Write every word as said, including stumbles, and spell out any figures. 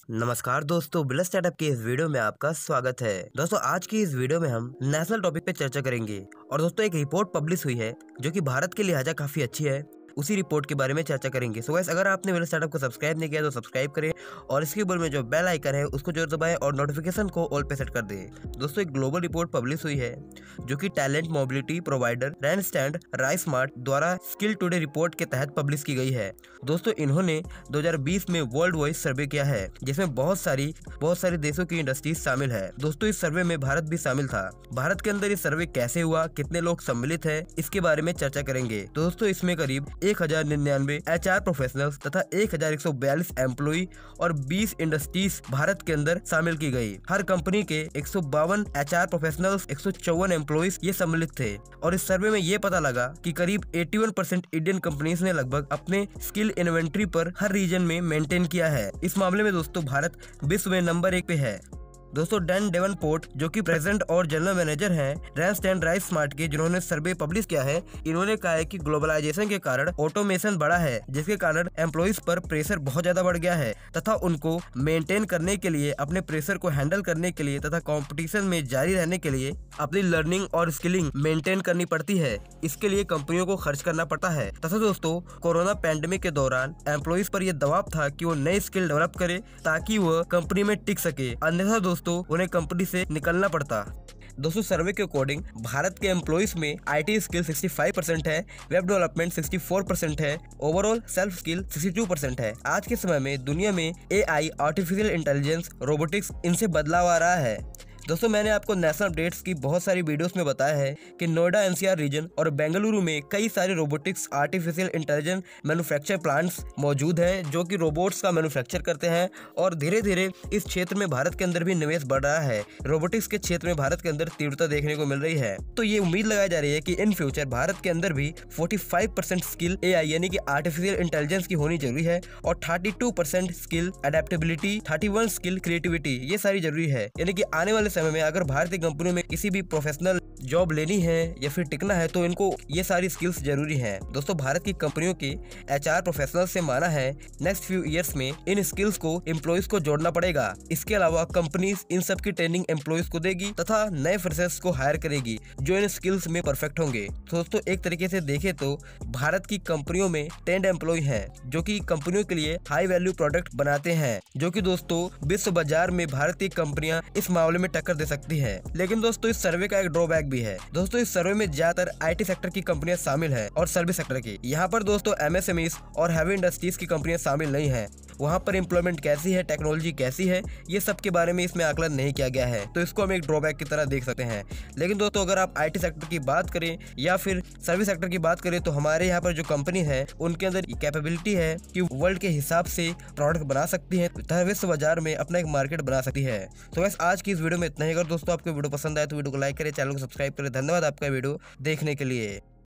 नमस्कार दोस्तों, bill startup के इस वीडियो में आपका स्वागत है। दोस्तों आज की इस वीडियो में हम नेशनल टॉपिक पे चर्चा करेंगे और दोस्तों एक रिपोर्ट पब्लिश हुई है जो कि भारत के लिहाजा काफी अच्छी है। उसी रिपोर्ट के बारे में चर्चा करेंगे। सो गाइस, अगर आपने बिल स्टार्टअप को सब्सक्राइब नहीं किया तो सब्सक्राइब करें और इसके ऊपर में जो बेल आइकन है उसको जरूर दबाएं और नोटिफिकेशन को ऑल पे सेट कर दें। दोस्तों एक ग्लोबल रिपोर्ट पब्लिश हुई है जो कि talent mobility provider Randstad RiseSmart द्वारा स्किल टुडे रिपोर्ट के तहत पब्लिश की गई है। दोस्तों इन्होंने दो हज़ार बीस में वर्ल्ड वॉइस सर्वे किया है जिसमें बहुत सारी बहुत सारे देशों की इंडस्ट्रीज शामिल है। दोस्तों इस सर्वे में भारत भी शामिल था। भारत के अंदर ये सर्वे कैसे हुआ, कितने लोग सम्मिलित है, इसके बारे में चर्चा करेंगे। तो दोस्तों इसमें करीब एक हजार निन्यानवे एच आर प्रोफेशनल्स तथा एक हजार एक सौ बयालीस एम्प्लॉई और बीस इंडस्ट्रीज भारत के अंदर शामिल की गई। हर कंपनी के एक सौ बावन एच आर प्रोफेशनल्स, एक सौ चौवन एम्प्लॉइज ये सम्मिलित थे और इस सर्वे में ये पता लगा कि करीब इक्यासी परसेंट इंडियन कंपनीज ने लगभग अपने स्किल इन्वेंट्री पर हर रीजन में मेंटेन किया है। इस मामले में दोस्तों भारत विश्व में नंबर एक पे है। दोस्तों डैन डेवनपोर्ट जो कि प्रेसिडेंट और जनरल मैनेजर हैं रैंडस्टैंड राइसमार्ट के, जिन्होंने सर्वे पब्लिश किया है, इन्होंने कहा है कि ग्लोबलाइजेशन के कारण ऑटोमेशन बढ़ा है जिसके कारण एम्प्लॉइज पर प्रेशर बहुत ज्यादा बढ़ गया है तथा उनको मेंटेन करने के लिए, अपने प्रेशर को हैंडल करने के लिए तथा कंपटीशन में जारी रहने के लिए अपनी लर्निंग और स्किलिंग मेंटेन करनी पड़ती है। इसके लिए कंपनियों को खर्च करना पड़ता है तथा दोस्तों कोरोना पैंडेमिक के दौरान एम्प्लॉइज पर यह दबाव था कि वो नई स्किल डेवलप करे ताकि वह कंपनी में टिक सके, अन्यथा दोस्तों उन्हें कंपनी से निकलना पड़ता। दोस्तों सर्वे के अकॉर्डिंग भारत के एम्प्लॉइज में आईटी स्किल पैंसठ परसेंट है, वेब डेवलपमेंट चौंसठ परसेंट है, ओवरऑल सेल्फ स्किल बासठ परसेंट है। आज के समय में दुनिया में एआई, आर्टिफिशियल इंटेलिजेंस, रोबोटिक्स, इनसे बदलाव आ रहा है। दोस्तों मैंने आपको नेशनल अपडेट्स की बहुत सारी वीडियोस में बताया है कि नोएडा एनसीआर रीजन और बेंगलुरु में कई सारे robotics, artificial intelligence manufacture plants मौजूद हैं जो कि रोबोट्स का मैन्युफैक्चर करते हैं और धीरे धीरे इस क्षेत्र में भारत के अंदर भी निवेश बढ़ रहा है। रोबोटिक्स के क्षेत्र में भारत के अंदर तीव्रता देखने को मिल रही है। तो ये उम्मीद लगाई जा रही है कि इन फ्यूचर भारत के अंदर भी पैंतालीस परसेंट स्किल एआई यानी कि आर्टिफिशियल इंटेलिजेंस की होनी जरूरी है और बत्तीस परसेंट स्किल एडेप्टेबिलिटी, इकतीस स्किल क्रिएटिविटी, ये सारी जरूरी है। यानी कि आने वाले समय में अगर भारतीय कंपनियों में किसी भी प्रोफेशनल जॉब लेनी है या फिर टिकना है तो इनको ये सारी स्किल्स जरूरी हैं। दोस्तों भारत की कंपनियों के एचआर प्रोफेशनल से माना है नेक्स्ट फ्यू इयर्स में इन स्किल्स को एम्प्लॉइज को जोड़ना पड़ेगा। इसके अलावा कंपनीज इन सब की ट्रेनिंग एम्प्लॉइज को देगी तथा नए फ्रेशर्स को हायर करेगी जो इन स्किल्स में परफेक्ट होंगे। तो दोस्तों एक तरीके से देखें तो भारत की कंपनियों में टेन एम्प्लॉय हैं जो कि कंपनियों के लिए हाई वैल्यू प्रोडक्ट बनाते हैं, जो कि दोस्तों विश्व बाजार में भारतीय कंपनियां इस मामले में टक्कर दे सकती है। लेकिन दोस्तों इस सर्वे का एक ड्रॉबैक भी है। दोस्तों इस सर्वे में ज्यादातर आईटी सेक्टर की कंपनियां शामिल है और सर्विस सेक्टर की। यहाँ पर दोस्तों एमएसएमईज और हैवी इंडस्ट्रीज की कंपनियां शामिल नहीं है। वहाँ पर एम्प्लॉयमेंट कैसी है, टेक्नोलॉजी कैसी है, ये सब के बारे में इसमें आकलन नहीं किया गया है। तो इसको हम एक ड्रॉबैक की तरह देख सकते हैं। लेकिन दोस्तों अगर आप आईटी सेक्टर की बात करें या फिर सर्विस सेक्टर की बात करें तो हमारे यहाँ पर जो कंपनी है उनके अंदर कैपेबिलिटी है कि वर्ल्ड के हिसाब से प्रोडक्ट बना सकती है तथा विश्व बाजार में अपना एक मार्केट बना सकती है। तो बस आज की इस वीडियो में इतना ही। अगर दोस्तों आपको वीडियो पसंद आए तो वीडियो को लाइक करें, चैनल को सब्सक्राइब करें। धन्यवाद आपका वीडियो देखने के लिए।